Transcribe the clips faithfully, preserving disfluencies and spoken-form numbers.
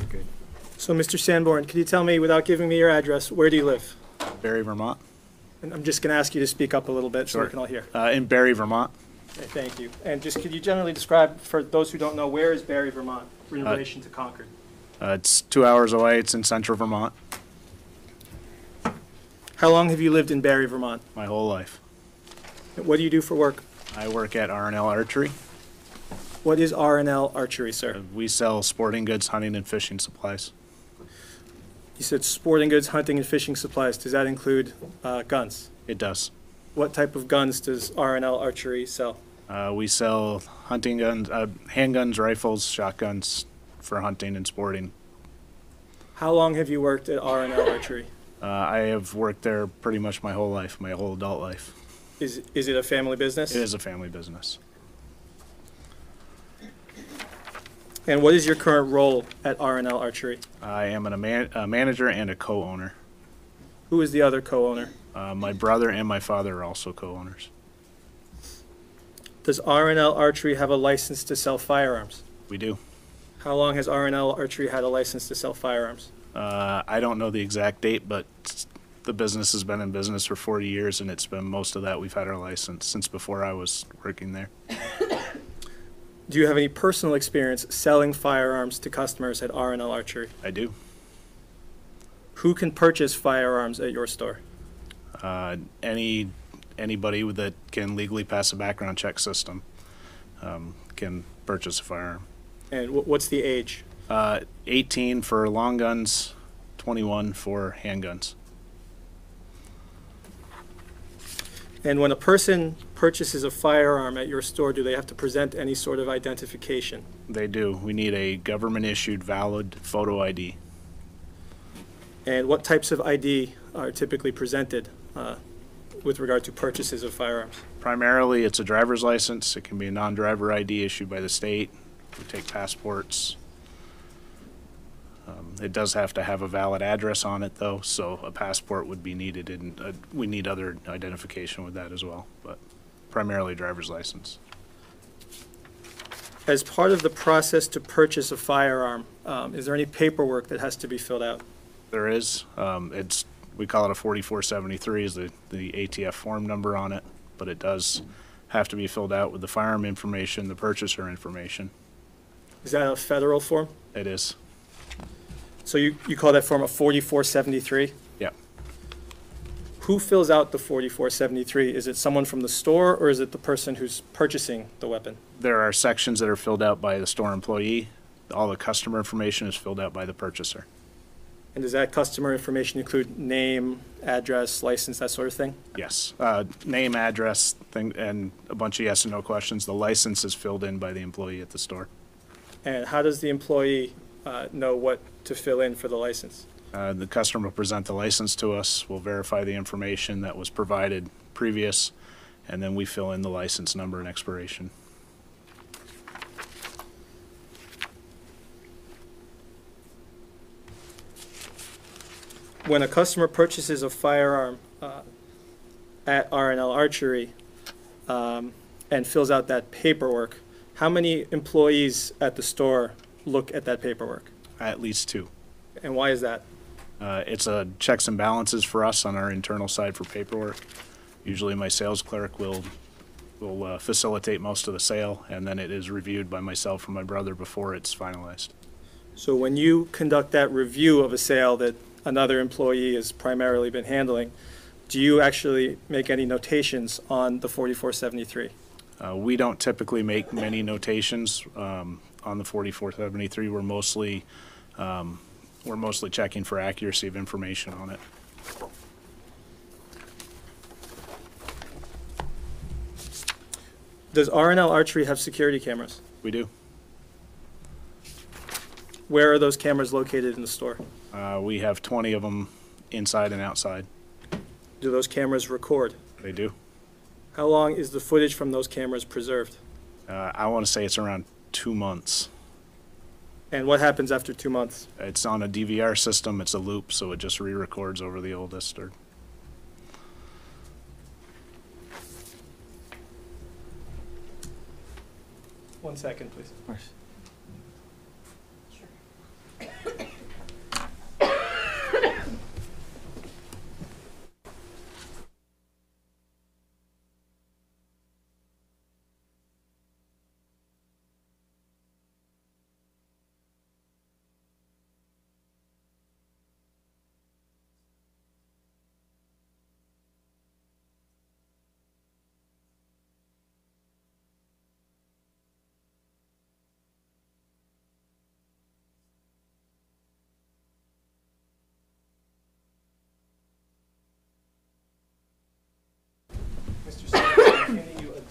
Good. So, Mister Sanborn, can you tell me, without giving me your address, where do you live? Barre, Vermont. And I'm just going to ask you to speak up a little bit so Sure. we can all hear. Uh, in Barre, Vermont. Okay, thank you. And just could you generally describe, for those who don't know, where is Barre, Vermont in Uh, relation to Concord? Uh, it's two hours away. It's in central Vermont. How long have you lived in Barre, Vermont? My whole life. What do you do for work? I work at R and L Archery. What is R and L Archery, sir? Uh, we sell sporting goods, hunting, and fishing supplies. You said sporting goods, hunting, and fishing supplies. Does that include uh, guns? It does. What type of guns does R and L Archery sell? Uh, we sell hunting guns, uh, handguns, rifles, shotguns for hunting and sporting. How long have you worked at R and L Archery? Uh, I have worked there pretty much my whole life, my whole adult life. Is, is it a family business? It is a family business. And what is your current role at R and L Archery? I am a, man a manager and a co-owner. Who is the other co-owner? Uh, my brother and my father are also co-owners. Does R and L Archery have a license to sell firearms? We do. How long has R and L Archery had a license to sell firearms? Uh, I don't know the exact date, but the business has been in business for forty years, and it's been most of that we've had our license since before I was working there. Do you have any personal experience selling firearms to customers at R and L Archery? I do. Who can purchase firearms at your store? Uh, any anybody that can legally pass a background check system um, can purchase a firearm. And wh- what's the age? Uh, eighteen for long guns, twenty-one for handguns. And when a person purchases a firearm at your store, do they have to present any sort of identification? They do. We need a government-issued valid photo I D. And what types of I D are typically presented uh, with regard to purchases of firearms? Primarily, it's a driver's license. It can be a non-driver I D issued by the state. We take passports. Um, it does have to have a valid address on it, though, so a passport would be needed, and uh, we need other identification with that as well, but primarily driver's license. As part of the process to purchase a firearm, um, is there any paperwork that has to be filled out? There is. Um, it's we call it a forty-four seventy-three is the, the A T F form number on it, but it does have to be filled out with the firearm information, the purchaser information. Is that a federal form? It is. So you, you call that form a forty-four seventy-three? Yeah. Who fills out the forty-four seventy-three? Is it someone from the store, or is it the person who's purchasing the weapon? There are sections that are filled out by the store employee. All the customer information is filled out by the purchaser. And does that customer information include name, address, license, that sort of thing? Yes. Uh, name, address, thing, and a bunch of yes and no questions. The license is filled in by the employee at the store. And how does the employee uh, know what to fill in for the license? Uh, the customer will present the license to us. We'll verify the information that was provided previous, and then we fill in the license number and expiration. When a customer purchases a firearm uh, at R and L Archery um, and fills out that paperwork, how many employees at the store look at that paperwork? At least two. And why is that? Uh, it's a checks and balances for us on our internal side for paperwork. Usually my sales clerk will will uh, facilitate most of the sale, and then it is reviewed by myself or my brother before it's finalized. So when you conduct that review of a sale that another employee has primarily been handling, do you actually make any notations on the forty-four seventy-three? Uh, we don't typically make many notations um, on the forty-four seventy-three. We're mostly um, we're mostly checking for accuracy of information on it. Does R and L Archery have security cameras? We do. Where are those cameras located in the store? Uh, we have twenty of them inside and outside. Do those cameras record? They do. How long is the footage from those cameras preserved? Uh, I want to say it's around two months. And what happens after two months? It's on a D V R system. It's a loop, so it just re-records over the oldest. Or One second, please. Of course. Sure.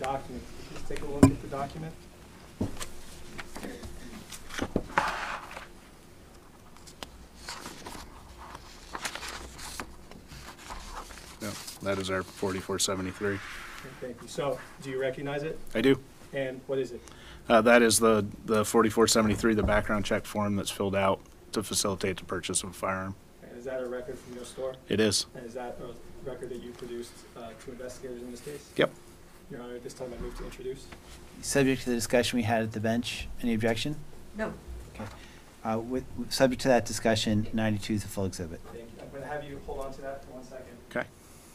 document. Can you Please take a look at the document. Yeah, that is our forty-four seventy-three. Thank you. So, do you recognize it? I do. And what is it? Uh, that is the, the forty-four seventy-three, the background check form that's filled out to facilitate the purchase of a firearm. And is that a record from your store? It is. And is that a record that you produced uh, to investigators in this case? Yep. Your Honor, at this time I move to introduce. Subject to the discussion we had at the bench, any objection? No. Okay. Uh, with, subject to that discussion, ninety-two is a full exhibit. Thank you. I'm going to have you hold on to that for one second. Okay.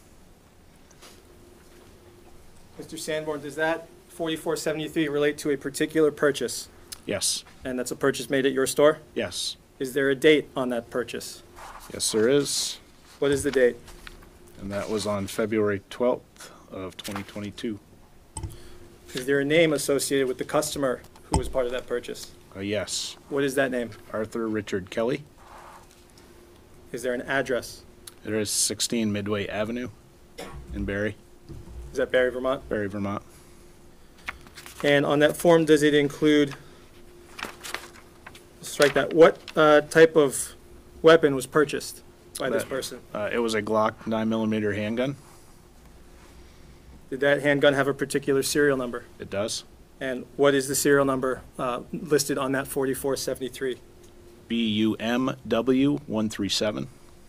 Mister Sanborn, does that forty-four seventy-three relate to a particular purchase? Yes. And that's a purchase made at your store? Yes. Is there a date on that purchase? Yes, there is. What is the date? And that was on February twelfth of twenty twenty-two. Is there a name associated with the customer who was part of that purchase? Uh, yes. What is that name? Arthur Richard Kelly. Is there an address? There is sixteen Midway Avenue in Barre, Is that Barre, Vermont? Barre, Vermont. And on that form, does it include, strike that, what uh, type of weapon was purchased by this That- person? Uh, it was a Glock nine millimeter handgun. Did that handgun have a particular serial number? It does. And what is the serial number uh, listed on that forty-four seventy-three? B U M W one three seven.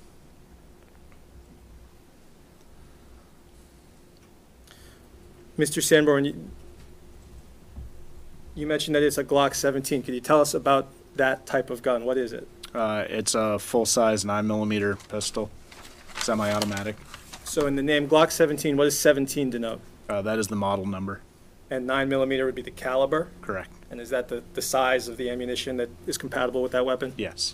Mister Sanborn, you- you mentioned that it's a Glock seventeen. Could you tell us about that type of gun? What is it? Uh, it's a full-size nine millimeter pistol, semi-automatic. So in the name Glock seventeen, what does seventeen denote? Uh, that is the model number. And nine millimeter would be the caliber? Correct. And is that the, the size of the ammunition that is compatible with that weapon? Yes.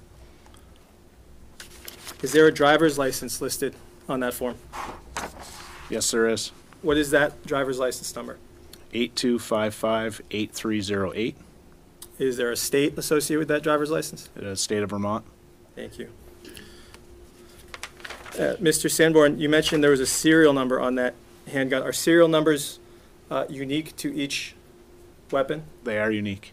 Is there a driver's license listed on that form? Yes, there is. What is that driver's license number? eight two five five eight three zero eight. Is there a state associated with that driver's license? The state of Vermont. Thank you. Uh, Mister Sanborn, you mentioned there was a serial number on that handgun. Are serial numbers uh, unique to each weapon? They are unique.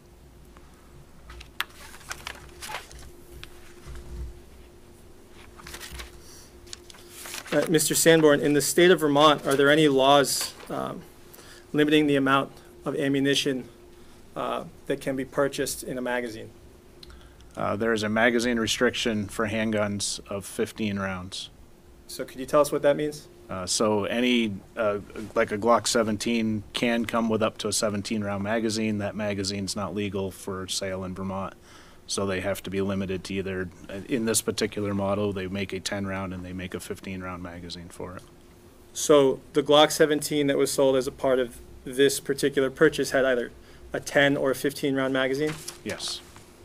Uh, Mister Sanborn, in the state of Vermont, are there any laws um, limiting the amount of ammunition uh, that can be purchased in a magazine? Uh, there is a magazine restriction for handguns of fifteen rounds. So could you tell us what that means? Uh, so any, uh, like a Glock seventeen can come with up to a seventeen round magazine. That magazine's not legal for sale in Vermont. So they have to be limited to either, in this particular model, they make a ten round and they make a fifteen round magazine for it. So the Glock seventeen that was sold as a part of this particular purchase had either a ten or a fifteen round magazine? Yes.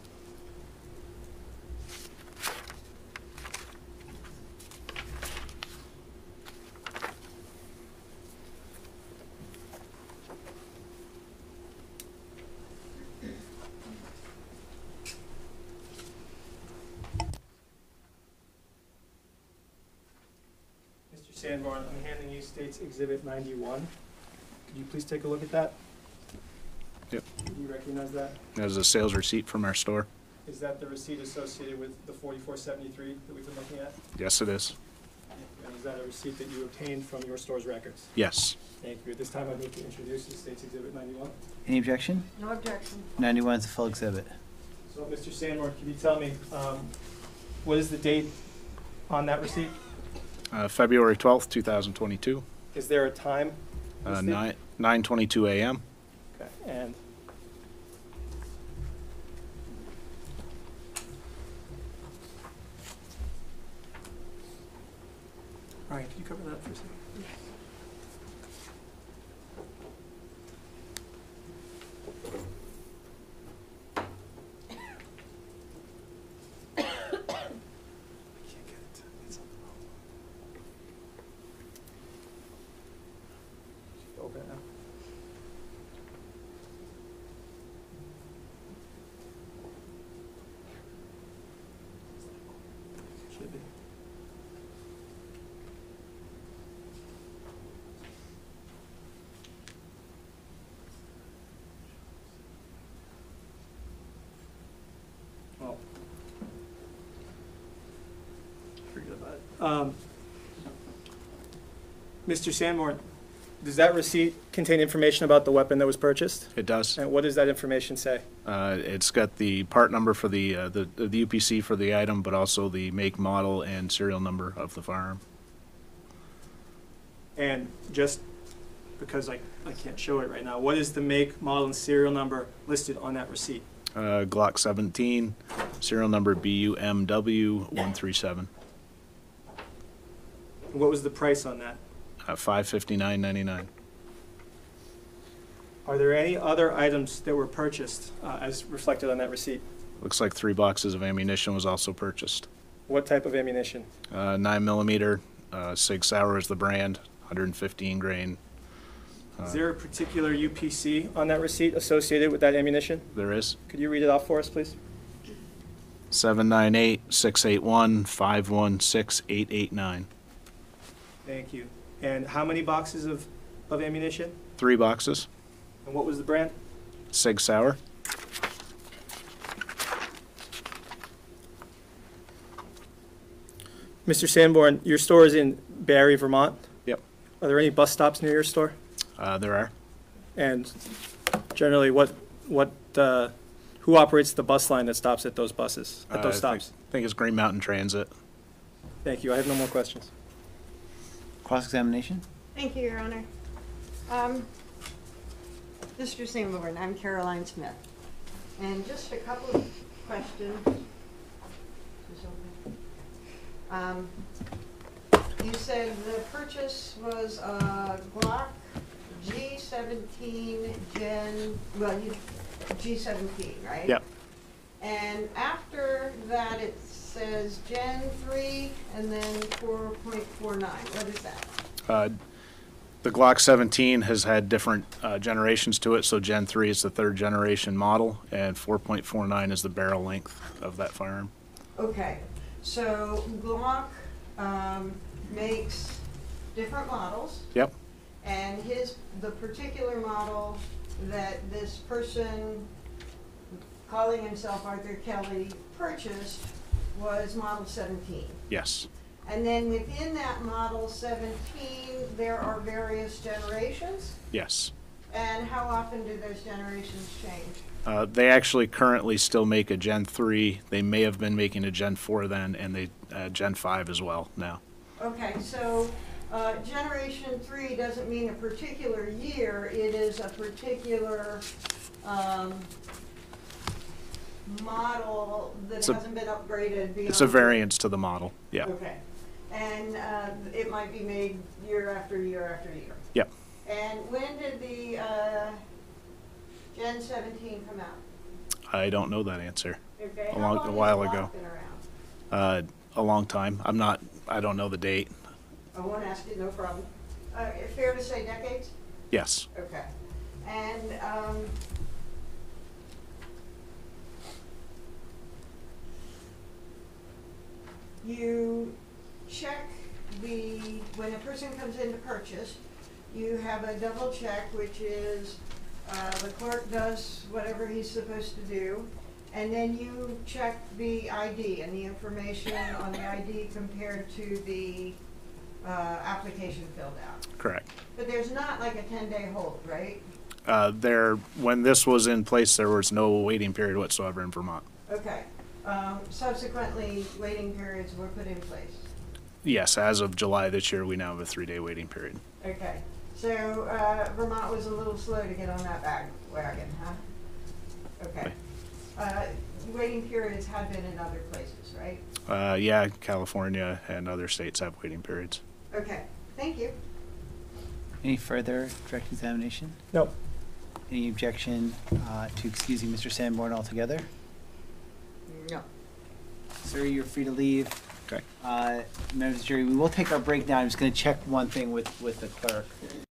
Mister Sanborn, I'm handing you State's Exhibit ninety-one. Could you please take a look at that? Yep. Do you recognize that? There's a sales receipt from our store. Is that the receipt associated with the forty-four seventy-three that we've been looking at? Yes, it is. And is that a receipt that you obtained from your store's records? Yes. Thank you. At this time, I'd like to introduce the State's Exhibit ninety-one. Any objection? No objection. ninety-one is a full exhibit. So, Mister Sanborn, can you tell me, um, what is the date on that receipt? Uh, February twelfth, two thousand twenty-two, Is there a time? uh, listed? nine, nine twenty-two A M. Okay, and Ryan, can you cover that for a second? Can't get it. It's on the wrong one. Open it now. Should be. Um, Mister Sanborn, does that receipt contain information about the weapon that was purchased? It does. And what does that information say? Uh, It's got the part number for the, uh, the the U P C for the item, but also the make, model, and serial number of the firearm. And just because I, I can't show it right now, what is the make, model, and serial number listed on that receipt? Uh, Glock seventeen, serial number B U M W one three seven. What was the price on that? Uh, five fifty-nine ninety-nine. Are there any other items that were purchased uh, as reflected on that receipt? Looks like three boxes of ammunition was also purchased. What type of ammunition? Uh, nine millimeter, uh, Sig Sauer is the brand, one hundred fifteen grain. Is there a particular U P C on that receipt associated with that ammunition? There is Could you read it off for us, please? seven nine eight, six eight one, five one six, eight eight nine. Thank you. And how many boxes of, of ammunition? Three boxes. And what was the brand? Sig Sauer. Mister Sanborn, your store is in Barre, Vermont. Yep. Are there any bus stops near your store? Uh, there are. And generally, what, what, uh, who operates the bus line that stops at those buses, at Uh, those I stops? think, think it's Green Mountain Transit. Thank you. I have no more questions. Cross-examination? Thank you, Your Honor. Um, Mister Sanborn, I'm Caroline Smith. And just a couple of questions. Um, you said the purchase was a Glock G seventeen Gen, well, you, G seventeen, right? Yep. And after that, it says Gen three and then four point four nine. What is that? Uh, the Glock seventeen has had different uh, generations to it, so Gen three is the third generation model, and four point four nine is the barrel length of that firearm. Okay, so Glock um, makes different models. Yep. And his, the particular model that this person calling himself Arthur Kelly purchased was model seventeen. Yes. And then within that model seventeen, there are various generations? Yes. And how often do those generations change? Uh, they actually currently still make a Gen three. They may have been making a Gen four then, and they uh, Gen five as well now. Okay, so uh, generation three doesn't mean a particular year, it is a particular um, model that It's a- hasn't been upgraded beyond. It's a variance to the model. Yeah. Okay, and uh, it might be made year after year after year. Yep. And when did the uh, Gen seventeen come out? I don't know that answer. Okay, A how long- long a has while Glock ago. been around? Uh, a long time. I'm not. I don't know the date. I won't ask you, no problem. Uh, fair to say decades? Yes. Okay. And um, you check the, when a person comes in to purchase, you have a double check, which is uh, the clerk does whatever he's supposed to do, and then you check the I D and the information on the I D compared to the uh, application filled out. Correct. But there's not like a ten-day hold, right? Uh, there, when this was in place, there was no waiting period whatsoever in Vermont. Okay. Um, subsequently, waiting periods were put in place. Yes, as of July this year, we now have a three-day waiting period. Okay. So uh, Vermont was a little slow to get on that bag wagon, huh? Okay. Uh, waiting periods had been in other places, right? Uh, yeah, California and other states have waiting periods. Okay. Thank you. Any further direct examination? No. Any objection uh, to excusing Mister Sanborn altogether? No. Sir, you're free to leave. Okay. Uh, members of the jury, we will take our break now. I'm just going to check one thing with, with the clerk.